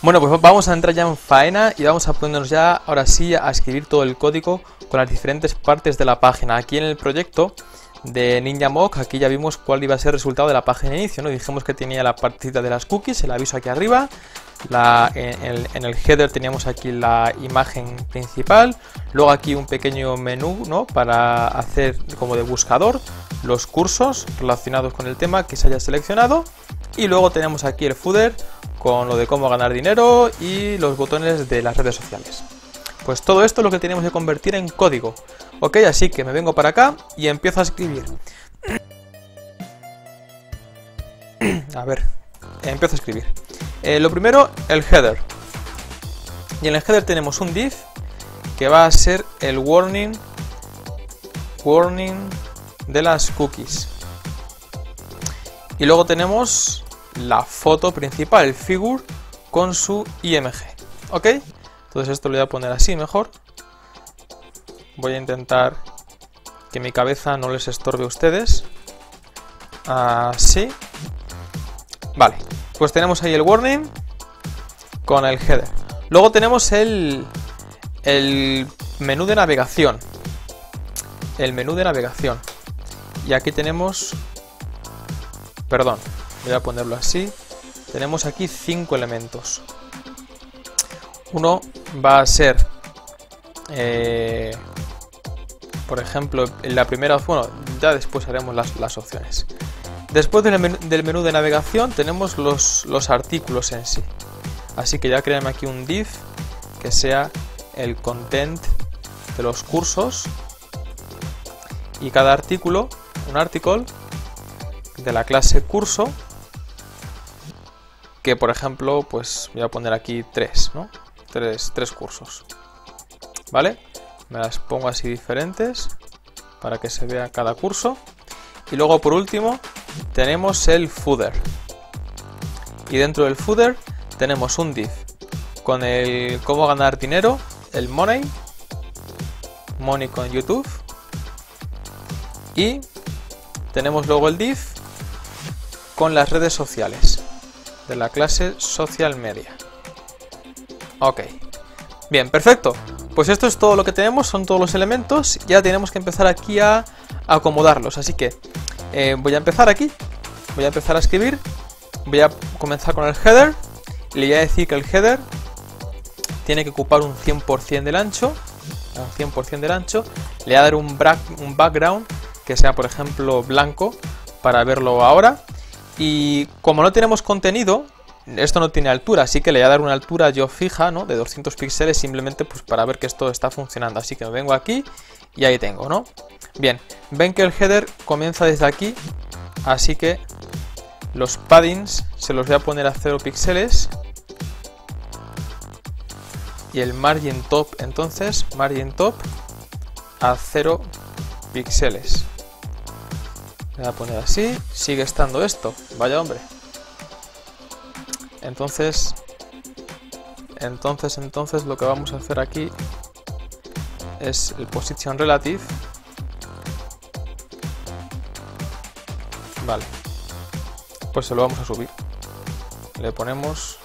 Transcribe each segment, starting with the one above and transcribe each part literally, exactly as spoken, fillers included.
Bueno, pues vamos a entrar ya en faena y vamos a ponernos ya, ahora sí, a escribir todo el código con las diferentes partes de la página. Aquí en el proyecto de NinjaMock, aquí ya vimos cuál iba a ser el resultado de la página de inicio, ¿no? Dijimos que tenía la partecita de las cookies, el aviso aquí arriba, la, en, el, en el header teníamos aquí la imagen principal, luego aquí un pequeño menú, ¿no? Para hacer como de buscador los cursos relacionados con el tema que se haya seleccionado, y luego tenemos aquí el footer con lo de cómo ganar dinero y los botones de las redes sociales. Pues todo esto es lo que tenemos que convertir en código. Ok, así que me vengo para acá y empiezo a escribir. A ver, empiezo a escribir. Eh, lo primero, el header. Y en el header tenemos un div que va a ser el warning, warning de las cookies. Y luego tenemos la foto principal, el figure, con su I M G. ¿Ok? Entonces esto lo voy a poner así mejor. Voy a intentar que mi cabeza no les estorbe a ustedes. Así. Vale. Pues tenemos ahí el warning con el header. Luego tenemos el, el menú de navegación. El menú de navegación. Y aquí tenemos... Perdón. Voy a ponerlo así. Tenemos aquí cinco elementos. Uno va a ser, eh, por ejemplo, en la primera opción, bueno, ya después haremos las, las opciones. Después del menú, del menú de navegación tenemos los, los artículos en sí. Así que ya créanme aquí un div que sea el content de los cursos. Y cada artículo, un article de la clase curso. Que por ejemplo, pues voy a poner aquí tres, ¿no? Tres, tres cursos. ¿Vale? Me las pongo así diferentes para que se vea cada curso. Y luego por último tenemos el footer. Y dentro del footer tenemos un div con el cómo ganar dinero, el money, money con YouTube. Y tenemos luego el div con las redes sociales de la clase social media. Ok, bien, perfecto. Pues esto es todo lo que tenemos, son todos los elementos. Ya tenemos que empezar aquí a acomodarlos. Así que eh, voy a empezar aquí. Voy a empezar a escribir. Voy a comenzar con el header. Le voy a decir que el header tiene que ocupar un cien por cien del ancho. Un cien por cien del ancho. Le voy a dar un, un background que sea, por ejemplo, blanco para verlo ahora. Y como no tenemos contenido, esto no tiene altura, así que le voy a dar una altura yo fija, ¿no? De doscientos píxeles, simplemente pues para ver que esto está funcionando. Así que me vengo aquí y ahí tengo, ¿no? Bien, ven que el header comienza desde aquí, así que los paddings se los voy a poner a cero píxeles. Y el margin top, entonces, margin top a cero píxeles. Voy a poner así, sigue estando esto, vaya hombre. Entonces, entonces, entonces lo que vamos a hacer aquí es el position relative. Vale, pues se lo vamos a subir. Le ponemos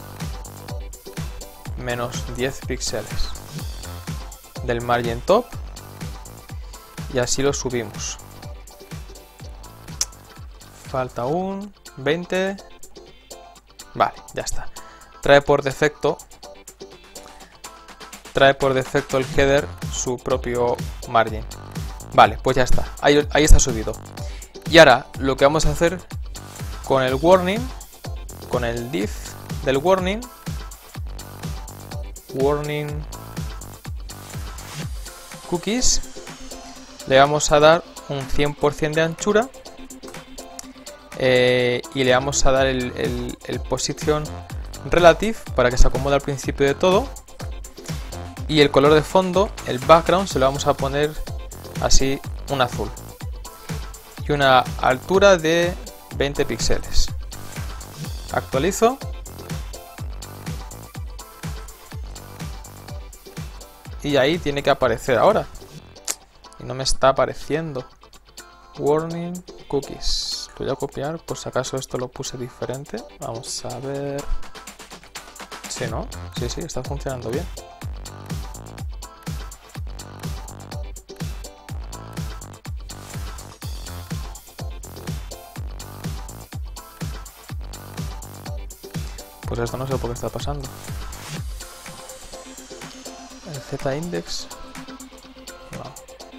menos diez píxeles del margin top y así lo subimos. Falta un veinte. Vale, ya está. Trae por defecto Trae por defecto el header su propio margin. Vale, pues ya está. Ahí, ahí está subido. Y ahora lo que vamos a hacer con el warning, con el div del warning, warning cookies, le vamos a dar un cien por cien de anchura. Eh, y le vamos a dar el, el, el position relative para que se acomode al principio de todo. Y el color de fondo, el background, se lo vamos a poner así, un azul. Y una altura de veinte píxeles. Actualizo. Y ahí tiene que aparecer ahora. Y no me está apareciendo. Warning cookies. Lo voy a copiar por si acaso esto lo puse diferente. Vamos a ver. Sí, ¿no? Sí, sí, está funcionando bien. Pues esto no sé por qué está pasando. El Z-index. No.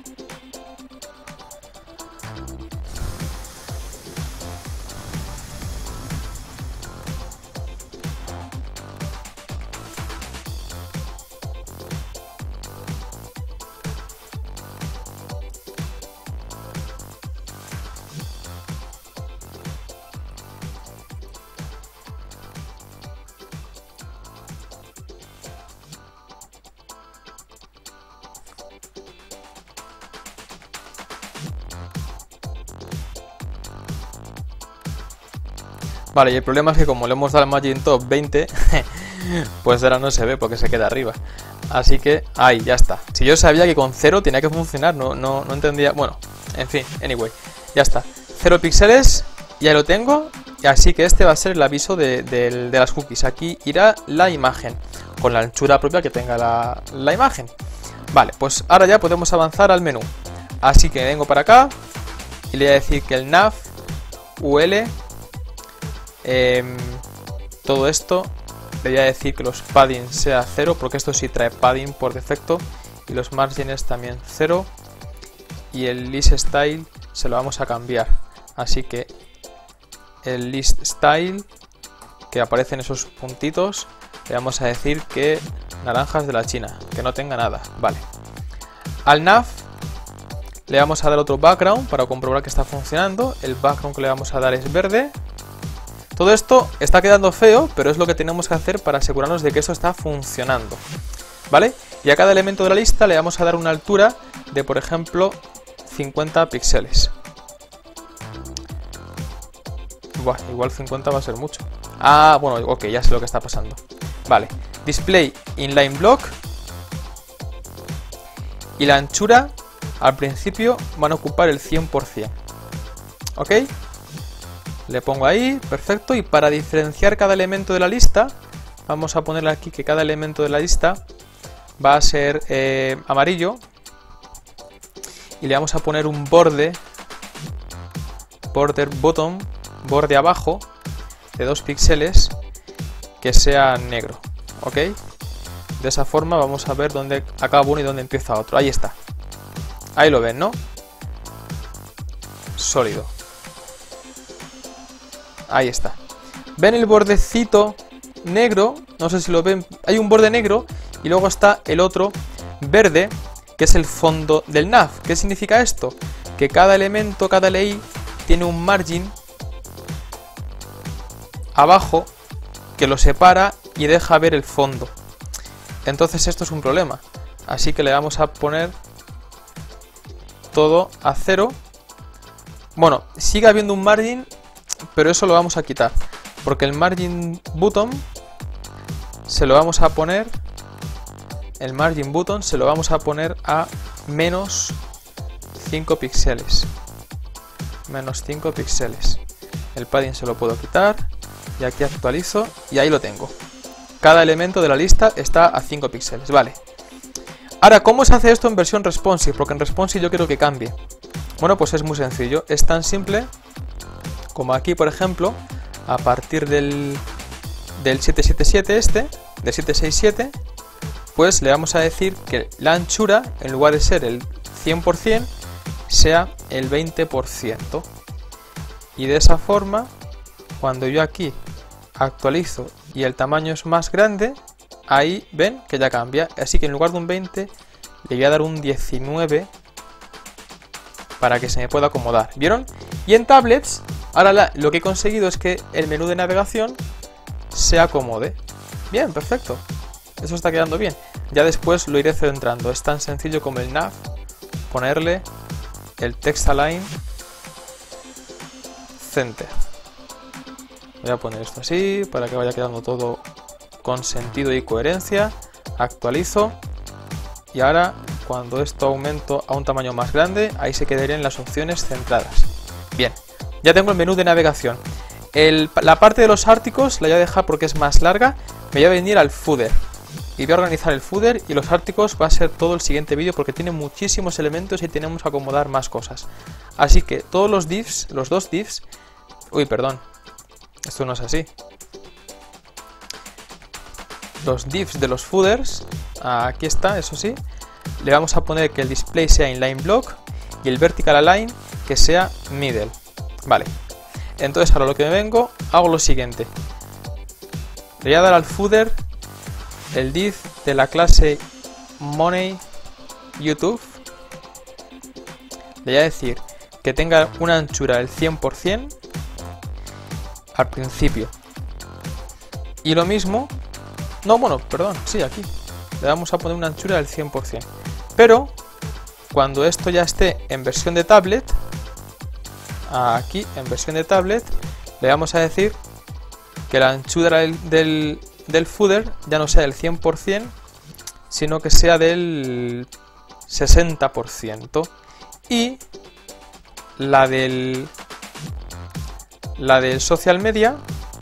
Vale, y el problema es que como le hemos dado al margin top veinte, pues ahora no se ve porque se queda arriba. Así que, ahí, ya está. Si yo sabía que con cero tenía que funcionar, no, no, no entendía... Bueno, en fin, anyway, ya está. Cero píxeles, ya lo tengo. Y así que este va a ser el aviso de, de, de las cookies. Aquí irá la imagen, con la anchura propia que tenga la, la imagen. Vale, pues ahora ya podemos avanzar al menú. Así que vengo para acá y le voy a decir que el nav, U L... Eh, todo esto le voy a decir que los padding sea cero, porque esto sí trae padding por defecto, y los margins también cero, y el list style se lo vamos a cambiar, así que el list style que aparecen esos puntitos le vamos a decir que naranjas de la China, que no tenga nada. Vale, al nav le vamos a dar otro background para comprobar que está funcionando. El background que le vamos a dar es verde. Todo esto está quedando feo, pero es lo que tenemos que hacer para asegurarnos de que esto está funcionando, ¿vale? Y a cada elemento de la lista le vamos a dar una altura de, por ejemplo, cincuenta píxeles. Buah, igual cincuenta va a ser mucho. Ah, bueno, ok, ya sé lo que está pasando. Vale, display inline block. Y la anchura, al principio, van a ocupar el cien por cien. ¿Ok? Le pongo ahí, perfecto, y para diferenciar cada elemento de la lista, vamos a ponerle aquí que cada elemento de la lista va a ser eh, amarillo, y le vamos a poner un borde, border bottom, borde abajo, de dos píxeles, que sea negro, ¿ok? De esa forma vamos a ver dónde acaba uno y dónde empieza otro. Ahí está, ahí lo ven, ¿no? Sólido. Ahí está. ¿Ven el bordecito negro? No sé si lo ven. Hay un borde negro y luego está el otro verde, que es el fondo del nav. ¿Qué significa esto? Que cada elemento, cada ley tiene un margin abajo que lo separa y deja ver el fondo. Entonces esto es un problema. Así que le vamos a poner todo a cero. Bueno, sigue habiendo un margin, pero eso lo vamos a quitar, porque el margin button se lo vamos a poner el margin button se lo vamos a poner a menos cinco píxeles, menos cinco píxeles. El padding se lo puedo quitar y aquí actualizo y ahí lo tengo. Cada elemento de la lista está a cinco píxeles, vale. Ahora, ¿cómo se hace esto en versión responsive? Porque en responsive yo quiero que cambie. Bueno, pues es muy sencillo, es tan simple como aquí, por ejemplo, a partir del, del siete siete siete este, de siete seis siete, pues le vamos a decir que la anchura, en lugar de ser el cien por cien, sea el veinte por ciento. Y de esa forma, cuando yo aquí actualizo y el tamaño es más grande, ahí ven que ya cambia. Así que en lugar de un veinte, le voy a dar un diecinueve para que se me pueda acomodar. ¿Vieron? Y en tablets, ahora la, lo que he conseguido es que el menú de navegación se acomode. Bien, perfecto. Eso está quedando bien. Ya después lo iré centrando. Es tan sencillo como el nav, ponerle el text align center. Voy a poner esto así para que vaya quedando todo con sentido y coherencia. Actualizo. Y ahora, cuando esto aumento a un tamaño más grande, ahí se quedarían las opciones centradas. Bien, ya tengo el menú de navegación. El, la parte de los árticos la voy a dejar porque es más larga, me voy a venir al footer y voy a organizar el footer, y los artículos va a ser todo el siguiente vídeo porque tiene muchísimos elementos y tenemos que acomodar más cosas. Así que todos los divs, los dos divs, uy, perdón, esto no es así. Los divs de los footers, aquí está, eso sí, le vamos a poner que el display sea inline block y el vertical align que sea middle. Vale, entonces ahora lo que me vengo, hago lo siguiente. Le voy a dar al footer el div de la clase money YouTube. Le voy a decir que tenga una anchura del cien por cien al principio. Y lo mismo, no, bueno, perdón, sí, aquí. Le vamos a poner una anchura del cien por cien. Pero cuando esto ya esté en versión de tablet, aquí en versión de tablet, le vamos a decir que la anchura del, del, del footer ya no sea del cien por cien, sino que sea del sesenta por ciento. Y la del, la del social media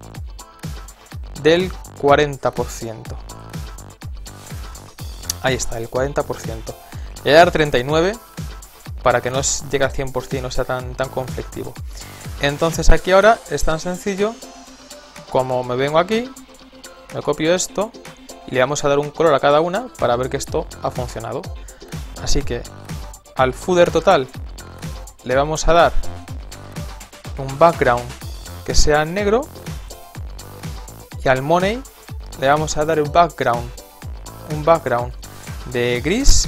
del cuarenta por ciento. Ahí está, el cuarenta por ciento. Le voy a dar treinta y nueve para que no llegue al cien por cien, no sea tan, tan conflictivo. Entonces aquí ahora es tan sencillo como me vengo aquí, me copio esto y le vamos a dar un color a cada una para ver que esto ha funcionado. Así que al footer total le vamos a dar un background que sea negro y al money le vamos a dar un background, un background de gris,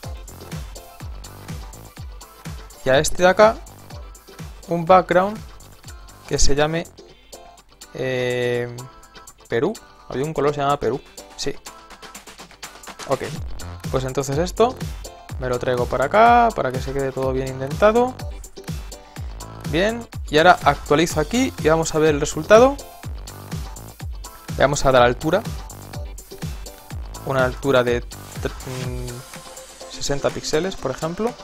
y a este de acá un background que se llame eh, Perú. Había un color que se llama Perú, sí. Ok, pues entonces esto me lo traigo para acá para que se quede todo bien indentado. Bien, y ahora actualizo aquí y vamos a ver el resultado. Le vamos a dar altura, una altura de sesenta píxeles, por ejemplo.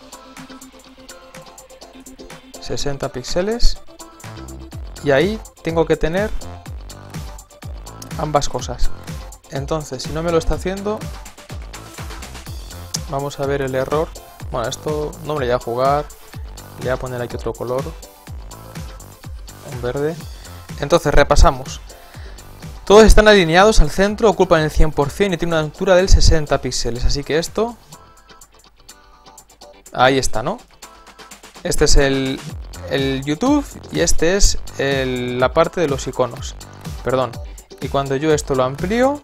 sesenta píxeles. Y ahí tengo que tener ambas cosas. Entonces, si no me lo está haciendo, vamos a ver el error. Bueno, esto no me lo voy a jugar. Le voy a poner aquí otro color, un verde. Entonces, repasamos. Todos están alineados al centro, ocupan el cien por cien y tiene una altura del sesenta píxeles. Así que esto... ahí está, ¿no? Este es el, el YouTube y este es el, la parte de los iconos. Perdón. Y cuando yo esto lo amplío,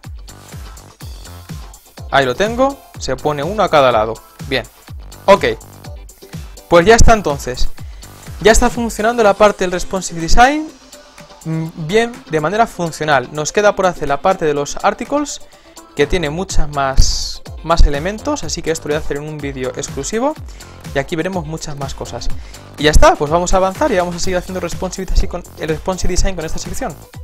ahí lo tengo, se pone uno a cada lado. Bien. Ok. Pues ya está entonces. Ya está funcionando la parte del Responsive Design bien, de manera funcional. Nos queda por hacer la parte de los articles, que tiene muchas más, más elementos, así que esto lo voy a hacer en un vídeo exclusivo y aquí veremos muchas más cosas. Y ya está, pues vamos a avanzar y vamos a seguir haciendo Responsive Design con, el Responsive Design con esta sección.